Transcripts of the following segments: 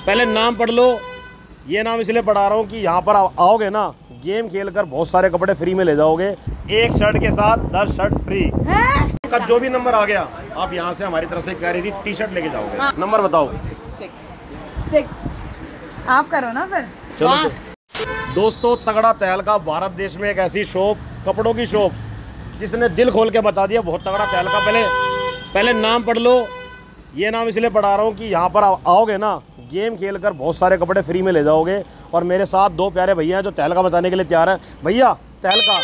पहले नाम पढ़ लो। ये नाम इसलिए पढ़ा रहा हूँ कि यहाँ पर आओगे ना, गेम खेलकर बहुत सारे कपड़े फ्री में ले जाओगे। एक शर्ट के साथ 10 शर्ट फ्री। का जो भी नंबर आ गया आप यहाँ से हमारी तरफ से कह रही थी टी शर्ट लेके जाओगे। हाँ। नंबर बताओ। 6 आप करो ना फिर। चलो दोस्तों, तगड़ा तहलका भारत देश में एक ऐसी शॉप, कपड़ों की शॉप जिसने दिल खोल के बता दिया। बहुत तगड़ा तहलका। पहले नाम पढ़ लो। ये नाम इसलिए पढ़ा रहा हूँ कि यहाँ पर आओगे ना, गेम खेलकर बहुत सारे कपड़े फ्री में ले जाओगे। और मेरे साथ दो प्यारे भैया हैं जो तहलका बताने के लिए तैयार हैं। भैया तहलका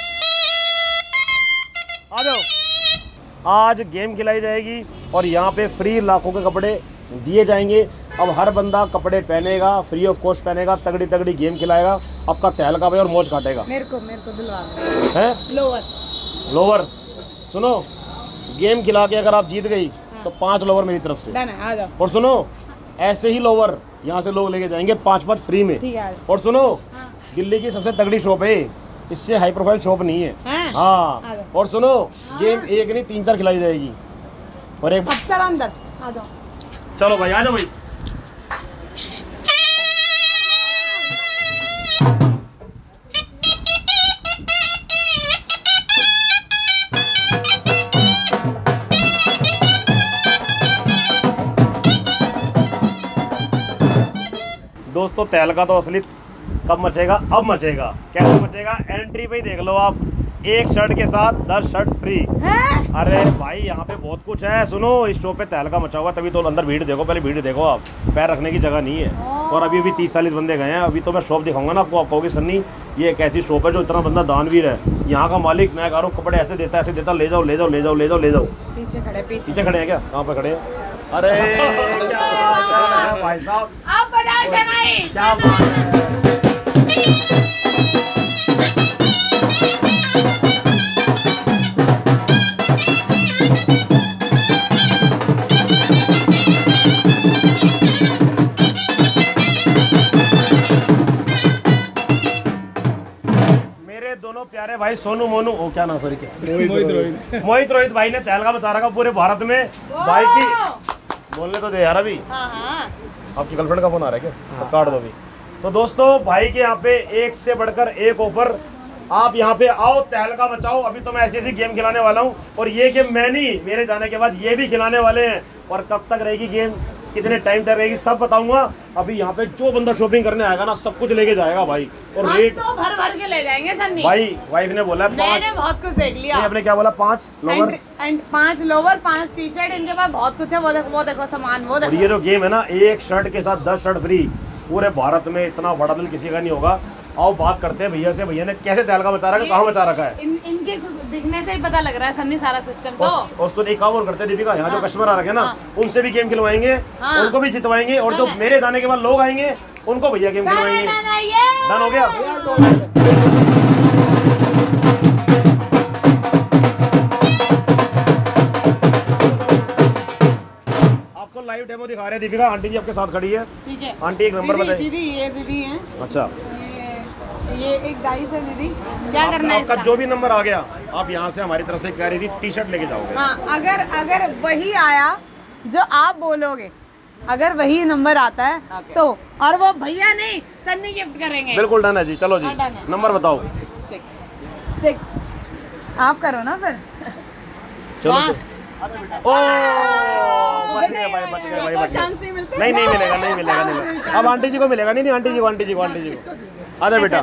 आ जाओ। आज गेम खिलाई जाएगी और यहाँ पे फ्री लाखों के कपड़े दिए जाएंगे। अब हर बंदा कपड़े पहनेगा, फ्री ऑफ कॉस्ट पहनेगा, तगड़ी तगड़ी गेम खिलाएगा, आपका तहलका भाई और मौज काटेगा। मेरे को दिलवा दो। है लोवर। सुनो, गेम खिला के अगर आप जीत गई तो 5 लोवर मेरी तरफ से। आ जाओ। और सुनो, ऐसे ही लोवर यहाँ से लोग लेके जाएंगे 5 फ्री में। और सुनो, दिल्ली की सबसे तगड़ी शॉप है, इससे हाई प्रोफाइल शॉप नहीं है। हाँ। और सुनो, गेम एक नहीं 3-4 खिलाई जाएगी। और एक चलो अंदर आ जाओ। चलो भाई, आ जाओ भाई। दोस्तों, तहलका तो असली कब मचेगा? अब मचेगा। कैसे मचेगा? एंट्री पे ही देख लो आप, एक शर्ट के साथ 10 शर्ट फ्री। अरे भाई, यहाँ पे बहुत कुछ है। सुनो, इस शो पे तहलका मचा हुआ, तभी तो अंदर भीड़ देखो। पहले भीड़ देखो आप, पैर रखने की जगह नहीं है। और अभी भी 30-40 बंदे गए हैं। अभी तो मैं शॉप दिखाऊंगा ना आपको, आप कहोगे सन्नी ये एक ऐसी शॉप है जो इतना बंदा दानवीर है। यहाँ का मालिक, मैं कह रहा हूँ, कपड़े ऐसे देता ले जाओ ले जाओ ले जाओ ले जाओ ले जाओ। पीछे खड़े हैं क्या? कहाँ पे खड़े हैं? अरे क्या भाई साहब, आप बजाओ शनाई। क्या बात है। मेरे दोनों प्यारे भाई सोनू मोनू, ओ क्या नाम, सॉरी क्या, मोहित रोहित भाई ने तहलका बता रखा पूरे भारत में। भाई की बोलने तो दे यार अभी। आपकी गर्लफ्रेंड का फोन आ रहा है क्या? तो काट दो अभी। तो दोस्तों, भाई के यहाँ पे एक से बढ़कर एक ऑफर। आप यहाँ पे आओ, तहलका मचाओ। अभी तो मैं ऐसी गेम खिलाने वाला हूँ, और ये गेम मैं नहीं, मेरे जाने के बाद ये भी खिलाने वाले हैं। और कब तक रहेगी गेम, कितने टाइम तक रहेगी, सब बताऊंगा। अभी यहाँ पे जो बंदा शॉपिंग करने आएगा ना, सब कुछ लेके जाएगा भाई। और रेट तो भर के ले जाएंगे सन्नी। भाई वाइफ ने बोला 5। मैंने बहुत कुछ देख लिया। आपने क्या बोला? 5 lower end 5 lower 5 T shirt. इनके पास बहुत कुछ है। वो देखो सामान, वो देखो। और ये जो गेम है ना, एक शर्ट के साथ 10 शर्ट फ्री। पूरे भारत में इतना बड़ा दिल किसी का नहीं होगा। आओ बात करते हैं भैया से। भैया ने कैसे तहलका बचा रखा है, कहाँ बचा रखा है? इनके दिखने से ही पता लग रहा है सन्नी, सारा सिस्टम तो। और तो एक काम और करते हैं दीपिका, यहाँ जो कस्टमर आ रखे हैं ना, उनसे भी गेम खिलवाएंगे, उनको भी जितवाएंगे। और जो मेरे जाने के बाद लोग आएंगे, उनको भैया गेम खिलवाएंगे। डन हो गया? आपको लाइव डेमो दिखा रहे हैं दीपिका। आंटी जी आपके साथ खड़ी है। ठीक है आंटी, एक नंबर बताइए। दीदी, ये दीदी है। अच्छा, ये एक डाइस है दीदी। क्या करना है? आपका जो भी नंबर आ गया आप यहाँ से हमारी तरफ से कह रही थी टी शर्ट लेके जाओगे। हाँ, अगर वही आया जो आप बोलोगे, अगर वही नंबर आता है तो, और वो भैया नहीं सन्नी गिफ्ट करेंगे। बिल्कुल डन है जी। चलो जी, नंबर बताओ। 6 आप करो ना फिर। चलो ओ, बच गए भाई, बच गए भाई, बच गए। नहीं मिलेगा, नहीं मिलेगा। अब आंटी जी को मिलेगा। नहीं, आंटी जी को आजा बेटा।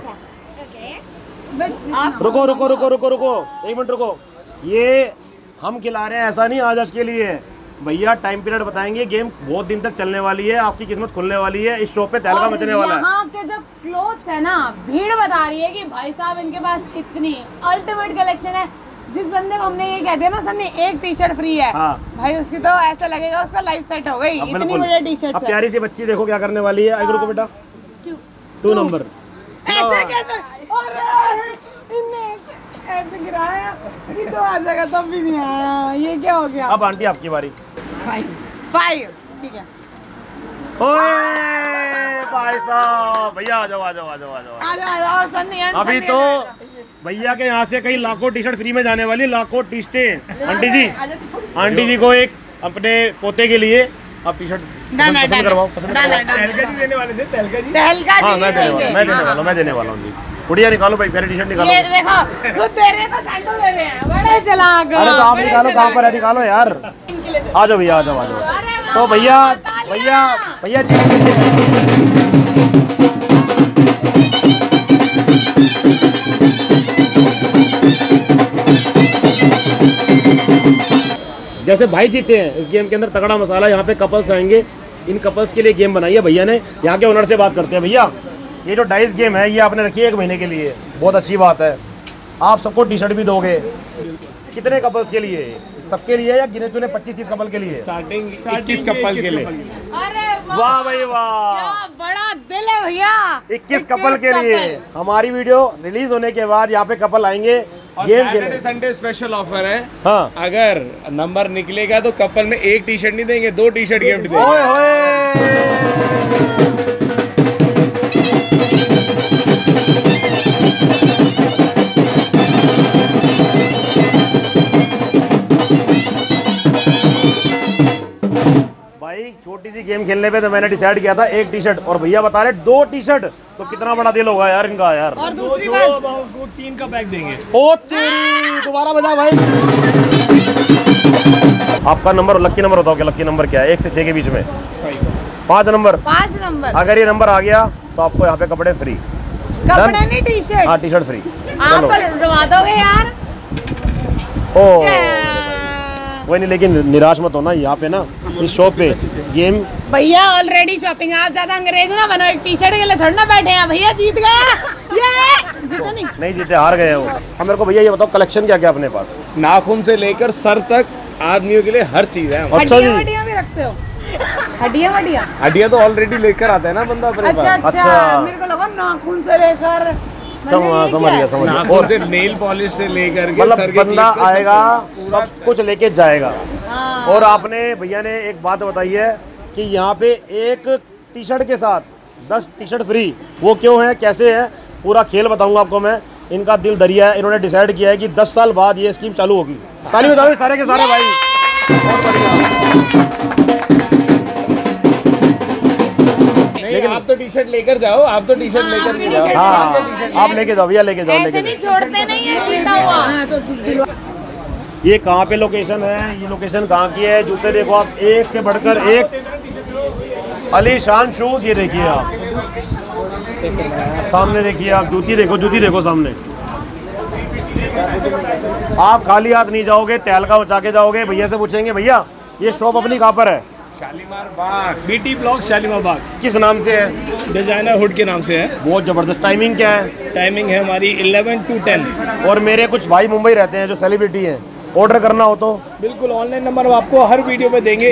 रुको, एक मिनट रुको। ये हम खिला रहे हैं ऐसा नहीं, आज के लिए भैया टाइम पीरियड बताएंगे। गेम बहुत दिन तक चलने वाली है, आपकी किस्मत खुलने वाली है। इस शॉप पे तहलका मचने वाला है। यहाँ के जो क्लोथ्स है ना, भीड़ बता रही है कि भाई साहब इनके पास इतनी अल्टीमेट कलेक्शन है। जिस बंदे को हमने ये कह दिया ना सन्नी, एक टी शर्ट फ्री है। हाँ। भाई उसकी तो ऐसा लगेगा उसका लाइफ सेट हो गई। इतनी बढ़िया टी शर्ट। अब प्यारी सी बच्ची देखो क्या करने वाली है। आगे रुको बेटा। 2 नंबर। ऐसे कैसे? ऐसे गिराया कि तो आ जाएगा, तब भी नहीं आया। ये क्या हो गया? अब आंटी आपकी बारी। 5 ठीक है। ओए भाई साहब, भैया आ जाओ। अभी तो भैया के यहाँ से कई लाखों टी शर्ट फ्री में जाने वाली, लाखों टी शर्टें। आंटी जी को एक अपने पोते के लिए आप टी शर्ट डन है, पसंद डन करवाओ, है, पसंद डन है, करवाओ। डन है। तहलका जी देने वाले थे, तहलका जी। तहलका हाँ जी मैं देने देंगे, मैं देने वाला हूँ जी। गुड़िया निकालो भाई, पहले टी शर्ट निकालो। ये देखो खुद दे रहे तो सैंडल दे रहे हैं, बड़े चलाक। अरे तो आप बड़े निकालो, कहाँ पर है, चलाक। निकालो यार। आ जाओ भैया, आ जाओ, आ जाओ। अरे वाह, तो भैया तालियां। भैया भैया जी, जैसे भाई जीते हैं इस गेम के अंदर तगड़ा मसाला। यहाँ पे कपल्स आएंगे, इन कपल्स के लिए गेम बनाई है भैया ने। यहाँ के ओनर से बात करते हैं। भैया ये जो डाइस गेम है ये आपने रखी है 1 महीने के लिए, बहुत अच्छी बात है। आप सबको टी शर्ट भी दोगे, कितने कपल्स के लिए? सबके लिए या गिने चुने 25-30 कपल के लिए? स्टार्टिंग 21 कपल के लिए। अरे वाह भाई वाह, क्या बड़ा दिल है भैया। 21 कपल के लिए। हमारी वीडियो रिलीज होने के बाद यहाँ पे कपल आएंगे गेम सैटरडे खेलने। संडे स्पेशल ऑफर है। हाँ अगर नंबर निकलेगा तो कपल में 1 टी शर्ट नहीं देंगे, 2 टी शर्ट गिफ्ट देंगे। ओए होए। भाई छोटी सी गेम खेलने पे तो मैंने डिसाइड किया था 1 टी शर्ट, और भैया बता रहे 2 टी शर्ट, तो कितना बड़ा दिल होगा यार इनका यार। और दूसरी बात, उसको 3 का पैक देंगे। ओ तेरी, दोबारा बजा भाई। आपका नंबर लक्की नंबर बताओ, क्या लक्की नंबर क्या है? 1 से 6 के बीच में 5 नंबर। 5 नंबर। अगर ये नंबर आ गया तो आपको यहाँ पे कपड़े फ्री। कपड़े नहीं, टी शर्ट। हाँ टी शर्ट फ्री। आप उड़वा दोगे यार। ओ कोई नहीं, लेकिन निराश मत होना। यहाँ पे ना इस शॉप पे गेम। भैया ऑलरेडी शॉपिंग, आप ज्यादा अंग्रेज ना बनो। एक टी शर्ट के लिए थोड़ी ना बैठे हैं। भैया जीत गए। ये जीतो नहीं जीते, हार गए हो। अब मेरे को भैया ये बताओ कलेक्शन क्या क्या अपने पास? नाखून से लेकर सर तक आदमियों के लिए हर चीज है। अच्छा जी। हड्डियां भी रखते हो? हड्डियां हड्डियां तो ऑलरेडी लेकर आता है ना बंदा अपने अच्छा पास। अच्छा, मेरे को लगा नाखून से लेकर। समझ गया। नाखून से नेल पॉलिश से लेकर के मतलब सर के बंदा क्लिप तक आएगा पूरा सब कुछ लेके जाएगा। हाँ। और आपने भैया ने एक बात बताई है कि यहाँ पे 1 टी शर्ट के साथ 10 टी शर्ट फ्री। वो क्यों है, कैसे है, पूरा खेल बताऊंगा आपको मैं। इनका दिल दरिया है, इन्होंने डिसाइड किया है कि 10 साल बाद ये स्कीम चालू होगी। ताली बजाओ सारे के सारे भाई, बहुत बढ़िया। लेकिन आप तो टी शर्ट लेकर जाओ, आप तो टी शर्ट लेकर के जाओ। हाँ आप लेके जाओ भैया, लेके जाओ, ऐसे लेके नहीं जाओ। छोड़ते नहीं है, सीधा हुआ। ये कहाँ पे लोकेशन है, ये लोकेशन कहाँ की है? जूते देखो आप, एक से बढ़कर एक आलीशान शूज। ये देखिए आप सामने, देखिए आप जूती देखो सामने। आप खाली हाथ नहीं जाओगे, तहलका मचा के जाओगे। भैया से पूछेंगे भैया ये शॉप अपनी कहाँ पर है? Shalimar Bagh, BT block Shalimar Bagh. किस नाम से है? डिजाइनर हुड के नाम से है। बहुत जबरदस्त। टाइमिंग क्या है? टाइमिंग है हमारी 11 to 10। और मेरे कुछ भाई मुंबई रहते हैं जो सेलिब्रिटी हैं, ऑर्डर करना हो तो? बिल्कुल, ऑनलाइन नंबर आपको हर वीडियो पे देंगे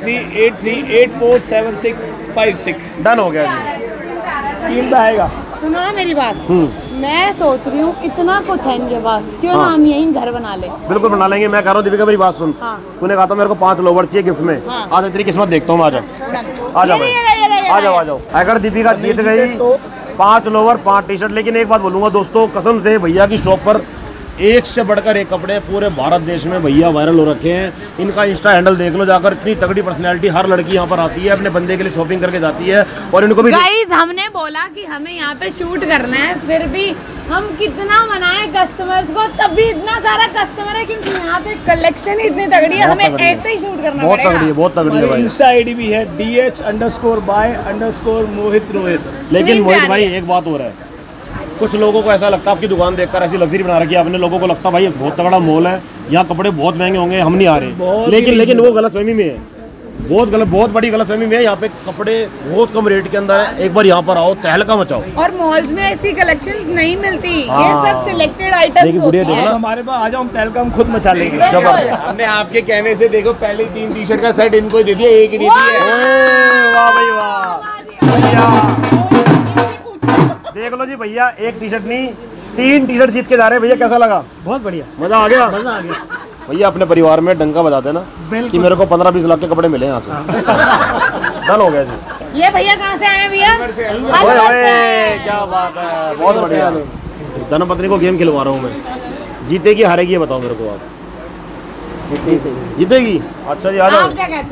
8383847656। डन हो गया जी। स्क्रीन पे आएगा। सुनो ना मेरी बात, मैं सोच रही हूँ इतना कुछ है इनके पास, क्यों ना हम यहीं घर बना ले। बिल्कुल बना लेंगे। मैं कह रहा हूँ दीपिका मेरी बात सुन। हाँ। तूने कहा था मेरे को 5 लोवर चाहिए गिफ्ट में। हाँ। आज तेरी किस्मत देखता हूँ, आ जाओ आ जाओ भाई, ये आ जाओ आ जाओ। अगर दीपिका जीत गई तो 5 लोवर 5 टी शर्ट। लेकिन एक बात बोलूंगा दोस्तों, कसम से भैया की शॉप पर एक से बढ़कर एक कपड़े पूरे भारत देश में भैया वायरल हो रखे हैं। इनका इंस्टा हैंडल देख लो जाकर, इतनी तगड़ी पर्सनैलिटी। हर लड़की यहाँ पर आती है, अपने बंदे के लिए शॉपिंग करके जाती है। और इनको भी गाइस, हमने बोला कि हमें यहाँ पे शूट करना है, फिर भी हम कितना मनाए कस्टमर्स को, तब भी इतना सारा कस्टमर है क्योंकि यहाँ पे कलेक्शन ही इतनी तगड़ी है। हमें ऐसे ही शूट करना बहुत पड़ेगा। तगड़ी है, बहुत तगड़ी है भाई। इंस्टा आईडी भी है DH_by_मोहित रोहित। लेकिन मोहित प्यारी भाई है। एक बात हो रहा है, कुछ लोगों को ऐसा लगता है आपकी दुकान देखकर ऐसी लग्जरी बना रखी है आपने, लोगों को लगता है भाई बहुत तगड़ा मॉल है, यहाँ कपड़े बहुत महंगे होंगे, हम नहीं आ रहे। लेकिन वो गलतफहमी में है, बहुत बड़ी गलतफहमी में है। यहाँ पे कपड़े बहुत कम रेट के अंदर है। एक बार यहाँ पर आओ, तहलका मचाओ। और मॉल्स में ऐसी कलेक्शंस नहीं मिलती। ये हाँ। सब सिलेक्टेड आइटम्स देखिए, गुड़िया देखो ना। हमारे पास आ जाओ, हम तहलका हम खुद मचा लेंगे। बिल्कुल। हमने आपके कहने से देखो पहले 3 टी शर्ट का सेट इनको ही दे दिया, एक ही दे दिया। ओए, वाह भाई वाह भैया, देख लो जी भैया, 1 टी शर्ट नहीं 3 टी शर्ट जीत के जा रहे हैं। भैया कैसा लगा? बहुत बढ़िया, मजा आ गया। मजा आ गया। भैया अपने परिवार में डंका बजा देना कि मेरे को 15-20 लाख के कपड़े मिले यहाँ से। डन हो गया जी। ये भैया कहाँ से आए भैया? ओए ओए, क्या बात है, बहुत बढ़िया। धर्मपत्नी को गेम खिलवा रहा हूँ मैं। जीतेगी हारेगी ये बताओ मेरे को आप? जीतेगी। अच्छा जी आ आप जाओ। क्या कहते हो?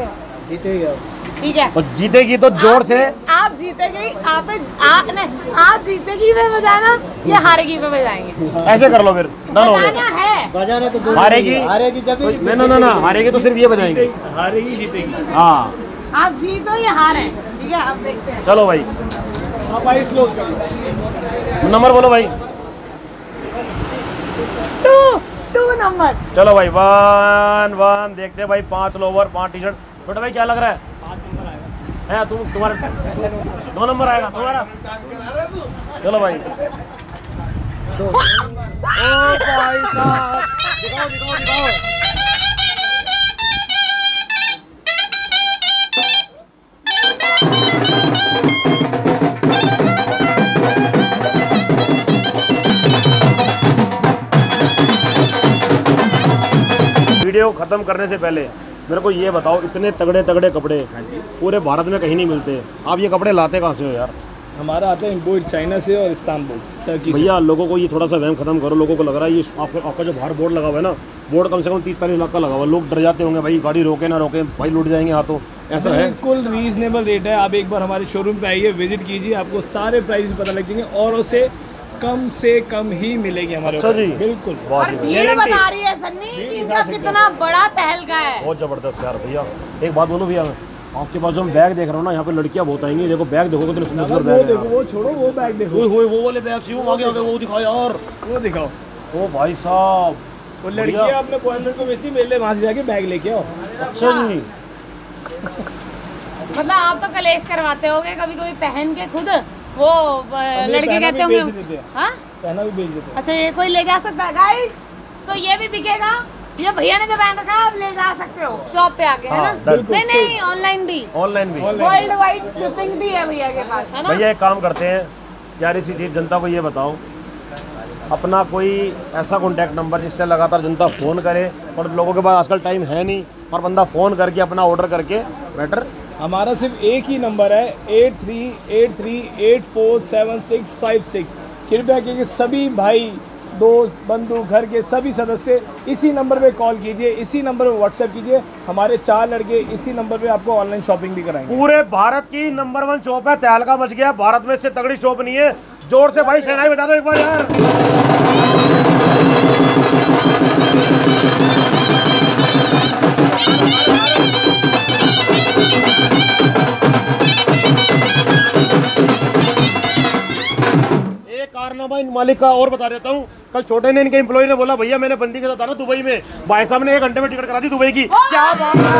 जीतेगी आप। ठीक है, तो जीतेगी तो जोर से। आप जीतेगी, आप जीतेगी वे बजाना या हारेगी वे बजाएंगे? ऐसे कर लो फिर, डन हो बजाना गया। है, बजाना तो हारेगी जब ना हारेगी तो सिर्फ ये बजाएंगे। हारेगी जीतेगी। हाँ आप जीतो या हारे, ठीक है, अब देखते हैं। चलो भाई, आप आइस क्लोज करो। नंबर बोलो भाई। 2 नंबर। चलो भाई, 1 1 देखते हैं भाई। 5 लोवर 5 टी शर्ट। छोटे भाई क्या लग रहा है? 5 नंबर आएगा है। तुम्हारा 2 नंबर आएगा तुम्हारा। चलो भाई। ओ भाई साहब, दिखाओ दिखाओ दिखाओ। वीडियो खत्म करने से पहले मेरे को ये बताओ, इतने तगड़े तगड़े कपड़े पूरे भारत में कहीं नहीं मिलते, आप ये कपड़े लाते कहाँ से हो यार? हमारा आता है इम्पोर्ट चाइना से और इस्तांबुल, टर्की से। भैया लोगों को ये थोड़ा सा वहम खत्म करो। लोगों को लग रहा है ये आपका जो बाहर बोर्ड लगा हुआ है ना, बोर्ड कम से कम 30-40 लाख का लगा हुआ है। लोग डर जाते होंगे भाई, गाड़ी रोके ना रोके भाई लूट जाएंगे हाथों, ऐसा है? बिल्कुल रीजनेबल रेट है। आप एक बार हमारे शोरूम पे आइए, विजिट कीजिए, आपको सारे प्राइस पता लग जाएंगे और उसे कम से कम ही मिलेगी हमारे। अच्छा जी, बिल्कुल। और भीड़ बता रही है सन्नी कि इनका कितना बड़ा तहलका है। बहुत जबरदस्त यार। भैया एक बात बोलो भैया, आपके पास जो हम बैग देख रहा हूँ ना, यहाँ पे लड़कियाँ बहुत आएंगी। देखो बैग देखो कितने सुंदर सुंदर बैग है। वो छोड़ो, वो बैग देखो, वो वाले बैग से वो आगे आगे वो दिखाओ यार, वो दिखाओ। ओ भाई साहब, वो लड़कियाँ अपने बॉयफ्रेंड को वैसे ही मिल ले, वहाँ से जाके बैग लेके आओ। अच्छा जी। मतलब आप तो कलेश करवाते होगे कभी कभी पहन के खुद, वो लड़के कहते होंगे हाँ पहना भी बेच देते। अच्छा, ये कोई ले जा सकता है गाइस? तो ये भी बिकेगा, ये भैया ने जो पहन रखा है आप ले जा सकते हो शॉप पे आके, है ना? नहीं, ऑनलाइन भी वर्ल्ड वाइड शिपिंग भी है भैया के पास, है ना? भैया एक काम करते हैं यार, इसी चीज़ जनता को ये बताओ, अपना कोई ऐसा कॉन्टैक्ट नंबर जिससे लगातार जनता फ़ोन करे, और लोगों के पास आजकल टाइम है नहीं, और बंदा फ़ोन करके अपना ऑर्डर करके बेटर। हमारा सिर्फ एक ही नंबर है 8383847656। कृपया कीजिए सभी भाई दोस्त बंधु घर के सभी सदस्य इसी नंबर पे कॉल कीजिए, इसी नंबर पे व्हाट्सएप कीजिए। हमारे 4 लड़के इसी नंबर पे आपको ऑनलाइन शॉपिंग भी कराएंगे। पूरे भारत की नंबर 1 शॉप है, तहलका मच गया। भारत में इससे तगड़ी शॉप नहीं है। जोर से भाई शहनाई बजा दो एक बार यार। कारनामा इन मालिक का और बता देता हूँ। कल छोटे ने इनके एम्प्लॉय ने बोला, भैया मैंने बंदी के साथ आना दुबई में, भाई साहब ने 1 घंटे में टिकट करा दी दुबई की। क्या बात है।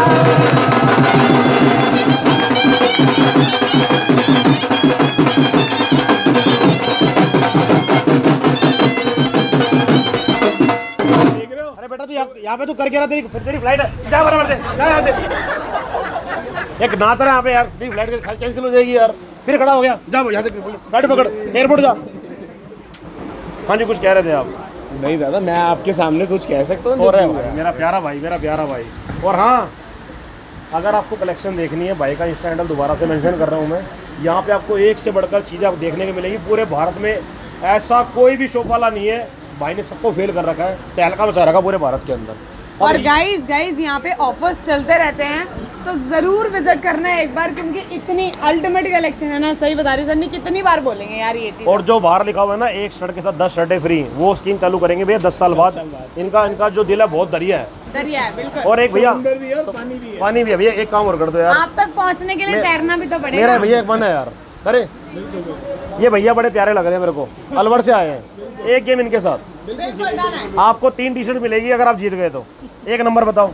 अरे बेटा तू यहाँ पे तू करके रहा, तेरी फ्लाइट है, जा बराबर से, जा यहाँ से। एक नाच रहा है यहाँ पे यार, तेरी फ्लाइट कैंसिल हो जाएगी यार। फिर खड़ा हो गया, जा यहाँ से गाड़ी पकड़, एयरपोर्ट जा। हाँ जी, कुछ कह रहे थे आप? नहीं दादा, मैं आपके सामने कुछ कह सकता हूँ? मेरा प्यारा भाई। और हाँ, अगर आपको कलेक्शन देखनी है, भाई का इंस्टा हैंडल दोबारा से मेंशन कर रहा हूँ मैं, यहाँ पे आपको एक से बढ़कर चीज़ें आप देखने को मिलेंगी। पूरे भारत में ऐसा कोई भी शॉप वाला नहीं है, भाई ने सबको फेल कर रखा है, तहलका मचा रखा पूरे भारत के अंदर। और गाइस यहाँ पे ऑफर्स चलते रहते हैं, तो जरूर विजिट करना है एक बार, क्योंकि इतनी अल्टीमेट कलेक्शन है ना। सही बता रही हूँ सन्नी, कितनी बार बोलेंगे यार ये चीज। और जो बाहर लिखा हुआ है ना, एक शर्ट के साथ 10 शर्टें फ्री, वो स्कीम चालू करेंगे भैया 10 साल बाद। इनका जो दिल है बहुत दरिया है, बिल्कुल। और एक भैया पानी भी है। भैया एक काम और कर दो यार, आप तक पहुँचने के लिए तैरना भी तो पड़ेगा। मेरा भैया एक मन है यार, अरे ये भैया बड़े प्यारे लग रहे हैं मेरे को, अलवर से आए हैं। एक गेम इनके साथ, आपको 3 टी-शर्ट मिलेगी अगर आप जीत गए तो। एक नंबर बताओ।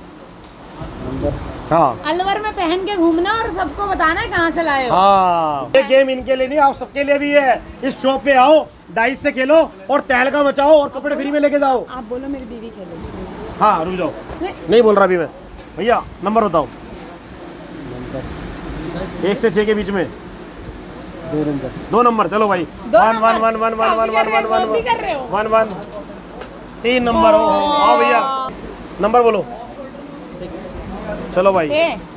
हाँ, अलवर में पहन के घूमना और सबको बताना है कहाँ से लाए हो। हाँ, ये गेम इनके लिए नहीं, आप सबके लिए भी है। इस शॉप पे आओ, डाइस से खेलो और तहलका मचाओ और कपड़े फ्री में लेके जाओ। आप बोलो मेरी बीवी खेले। हाँ रुक जाओ, नहीं बोल रहा अभी मैं। भैया नंबर बताओ। 1 से 6 के बीच में 2 नंबर। चलो भाई, 1 1 1 1 1 1 1 1 1 1 3 नंबर। हाँ भैया नंबर बोलो। चलो भाई,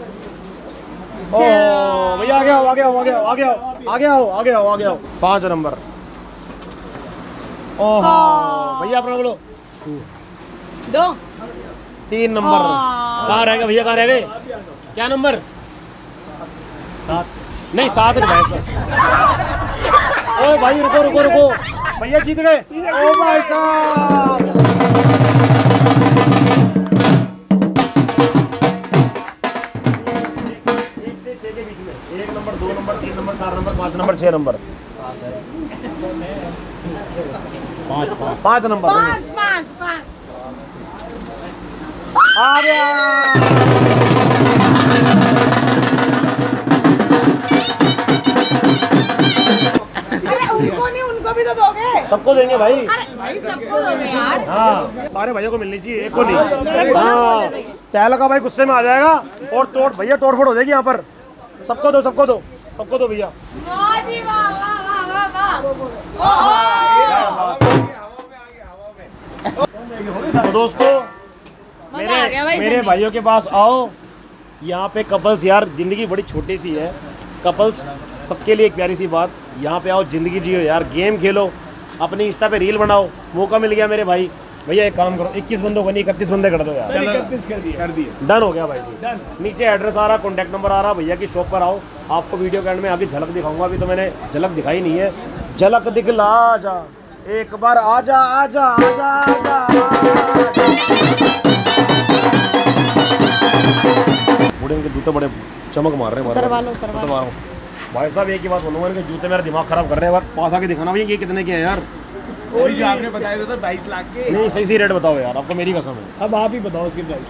ओ भैया आगे आओ, आगे आओ, आगे आओ, आगे आओ, आगे आओ, आगे आओ, आगे आओ। 5 नंबर। ओहो भैया अपना बोलो। 2 3 नंबर। कहाँ रह गए भैया, कहाँ रह गए? क्या नंबर? 7 नहीं 7 नहीं भाई साहब। ओए भाई रुको रुको रुको, भैया जीत गए। ओ भाई साहब एक से 6 के बीच में 1 number 2 number 3 number 4 number 5 number 6 number 5 number 5 आ गया। उनको नहीं, उनको भी तो दोगे। सबको देंगे भाई। अरे भाई सबको दोगे यार। हाँ सारे भैया को मिलनी चाहिए, एक को नहीं। हाँ तैल का भाई गुस्से में आ जाएगा और तोड़ भैया तोड़ फोड़ हो जाएगी यहाँ पर। सबको दो सबको दो सबको दो भैया। वाह जी वाह वाह वाह वाह वाह। तो दोस्तों मेरे भाइयों के पास आओ। यहाँ पे कपल्स यार जिंदगी बड़ी छोटी सी है। कपल्स सबके लिए एक प्यारी सी बात, यहाँ पे आओ जिंदगी जियो यार, गेम खेलो, अपनी इंस्टा पे रील बनाओ। मौका मिल गया मेरे भाई। भैया एक काम करो 21 बंदों को नहीं 31 बंदे कर दो यार। 31 कर दिए। डन हो गया भाई जी। डन। नीचे एड्रेस आ रहा, कॉन्टैक्ट नंबर आ रहा, भैया की शॉप पर आओ। आपको वीडियो के एंड में आगे झलक दिखाऊंगा। अभी तो मैंने झलक दिखाई नहीं है। झलक दिखला जा एक बार, आजा आजा आजा आजा। बूढ़े उनके जूते बड़े चमक मार रहे हैं। उतरवा रहा हूँ भाई साहब। एक ही बात बोलूँगा, इनके जूते मेरा दिमाग खराब कर रहे हैं। पास आके दिखाना भैया ये कितने के हैं यार। और जो आपने बताया था 22 लाख के। नहीं सही रेट बताओ यार, आपको मेरी कसम है। अब आप ही बताओ उसकी प्राइस।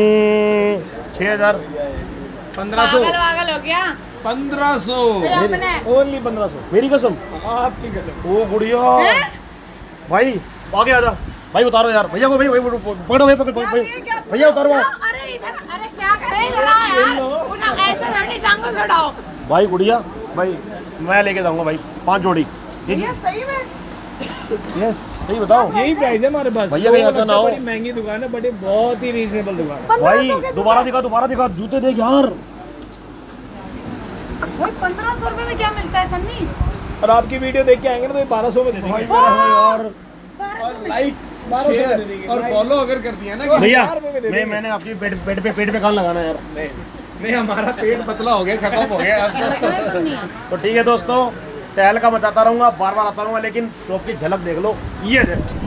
6000 1500 पागल हो गया। 1500 ओनली 1500 मेरी कसम। आपकी कसम। ओ गुड़िया भाई आगे आजा भाई, उतारो यार भैया को। भाई पकड़ो भाई, पकड़ो भैया उतारो। अरे इधर, अरे क्या करे इधर यार, उन्हें ऐसे धरनी टांगों से उठाओ। भाई गुड़िया भाई मैं लेके जाऊंगा भाई 5 जोड़ी। ये सही में यस सही बताओ। यही प्राइस है हमारे पास। भैया कहीं ऐसा ना हो। बड़ी महंगी दुकान है, बड़ी बहुत ही रीजनेबल दुकान है। भाई दोबारा दिखा जूते देख यार। भाई 1500 रुपए में क्या मिलता है सन्नी? और आपकी वीडियो देख के आएंगे ना तो 1200 में दे देंगे यार। लाइक शेयर और फॉलो अगर कर दिया ना भैया मैंने आपकी पेट पे कान लगाना यार। नहीं हमारा पेट पतला हो गया, खत्म हो गया। तो ठीक है दोस्तों, टहल का मचाता रहूंगा, बार बार आता रहूंगा, लेकिन शॉप की झलक देख लो। ये देखो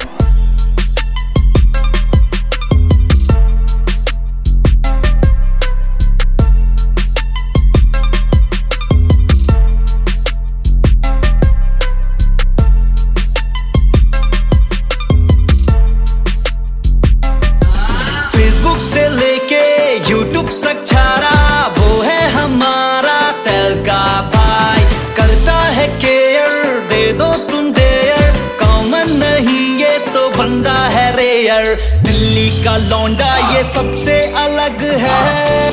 फेसबुक से लेके यूट्यूब तक छारा वो है हमारा तैल का भाई। करता है केयर, दे दो तुम डेयर, कॉमन नहीं ये तो बंदा है रेयर। दिल्ली का लौंडा ये सबसे अलग है।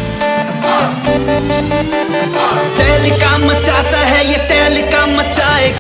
तैल का मचाता है ये, तैल का मचाए।